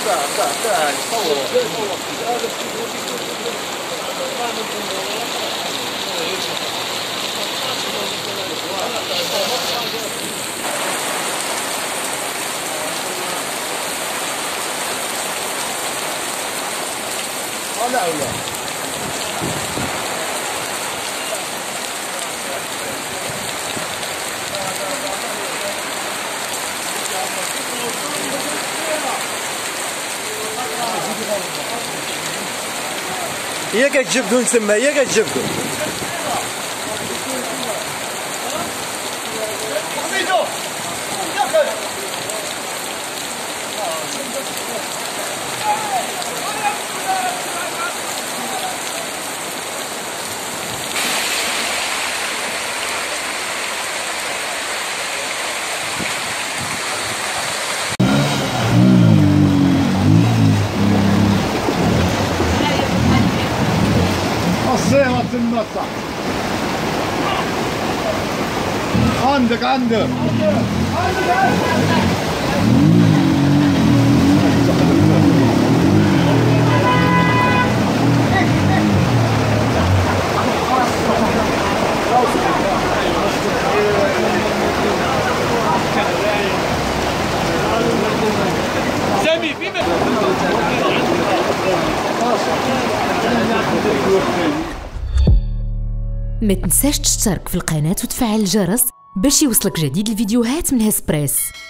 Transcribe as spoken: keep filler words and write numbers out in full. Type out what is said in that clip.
لا ولا هي كتجبدو نسمى هي كتجبدو الصيغة المسح عندك عندك سامي فيما ما تنساش تشترك في القناة وتفعل الجرس باش يوصلك جديد الفيديوهات من هسبريس.